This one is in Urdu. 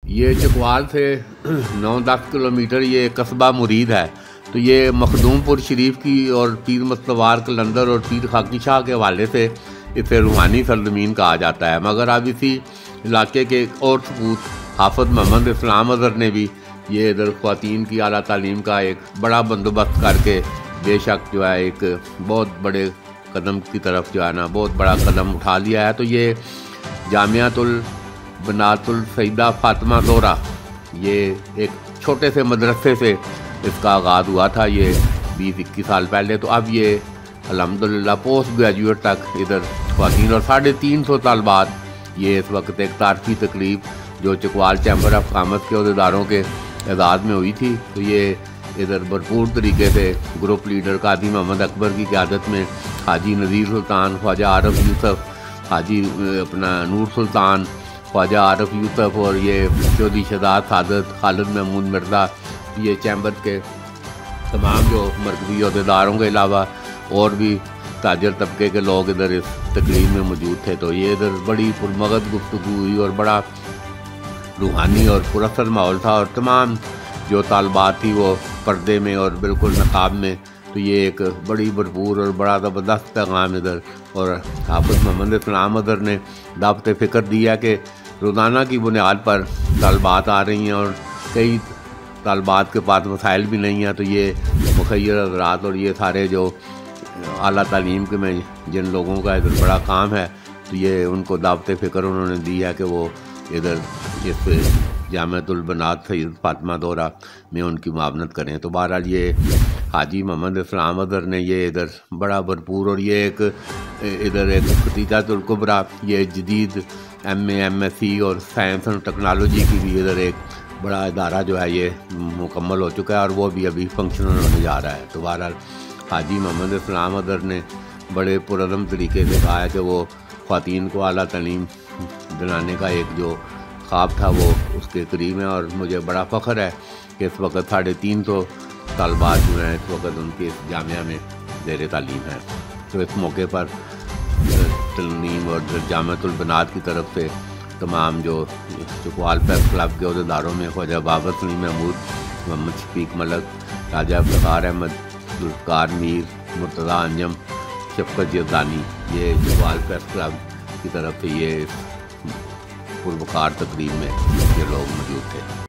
یہ چکوال سے 9-10 کلومیٹر یہ قصبہ مرید ہے، تو یہ مخدوم پور شریف کی اور پیر مستوار قلندر اور پیر خاکی شاہ کے حوالے سے اسے روحانی سرزمین کہا جاتا ہے، مگر اب اسی علاقے کے ایک اور سپوت حافظ محمد اسلام اظہر نے بھی یہ ادھر خواتین کی اعلیٰ تعلیم کا ایک بڑا بندوبست کر کے بے شک جو ہے ایک بہت بڑے قدم کی طرف جو ہے نا بہت بڑا قدم اٹھا لیا ہے۔ تو یہ جامعۃ البنات السیدہ فاطمہ زہرا، یہ ایک چھوٹے سے مدرسے سے اس کا آغاز ہوا تھا یہ 20-21 سال پہلے، تو اب یہ الحمدللہ پوسٹ گریجویٹ تک ادھر خواتین اور 350 طالبات یہ اس وقت ایک تعارفی تقریب جو چکوال چیمبر آف کامرس کے عہدیداروں کے اعزاز میں ہوئی تھی، تو یہ ادھر بھرپور طریقے سے گروپ لیڈر قاضی محمد اکبر کی قیادت میں حاجی نذیر سلطان، خواجہ عارف یوسف، حاجی نور سلطان، خواجہ عارف یوسف اور یہ چودھری شہزاد سعادت، خالد محمود مرزا، یہ چیمبر کے تمام جو مرکزی عہدیداروں کے علاوہ اور بھی تاجر طبقے کے لوگ ادھر اس تقریب میں موجود تھے۔ تو یہ ادھر بڑی پرمغز گفتگو ہوئی اور بڑا روحانی اور پراثر ماحول تھا، اور تمام جو طالبات تھی وہ پردے میں اور بالکل نقاب میں، تو یہ ایک بڑی بھرپور اور بڑا زبردست پیغام ادھر، اور حافظ محمد اسلام اظہر نے دعوت فکر دیا کہ روزانہ کی بنیاد پر طالبات آ رہی ہیں اور کئی طالبات کے پاس وسائل بھی نہیں ہیں، تو یہ مخیر حضرات اور یہ سارے جو اعلیٰ تعلیم کے میں جن لوگوں کا ادھر بڑا کام ہے، تو یہ ان کو دعوت فکر انہوں نے دی ہے کہ وہ ادھر اس جامعۃ البنات سید فاطمہ زہرا میں ان کی معاونت کریں۔ تو بہرحال یہ حاجی محمد اسلام اظہر نے یہ ادھر بڑا بھرپور، اور یہ ایک ادھر ایک ختیجۃ الکبریٰ، یہ جدید ایم ایس سی اور سائنس اور ٹیکنالوجی کی بھی ادھر ایک بڑا ادارہ جو ہے یہ مکمل ہو چکا ہے، اور وہ بھی ابھی فنکشنل ہونے جا رہا ہے۔ تو بہرحال حاجی محمد اسلام اظہر نے بڑے پرعزم طریقے سے کہا ہے کہ وہ خواتین کو اعلیٰ تعلیم دلانے کا ایک جو خواب تھا وہ اس کے قریب ہے، اور مجھے بڑا فخر ہے کہ اس وقت 350 طالبات جو ہیں اس وقت ان کے اس جامعہ میں زیر تعلیم ہیں۔ تو اس موقع پر ترنیم اور جامعۃ البنات کی طرف سے تمام جو چکوال پریس کلب کے عہدیداروں میں خواجہ بابر سلیم محمود، محمد شفیق ملک، راجہ افتخار احمد، ذوالفقار میر، مرتضیٰ انجم، شفقت یزدانی، یہ چکوال پریس کلب کی طرف سے یہ پروقار تقریب میں یہ لوگ موجود تھے۔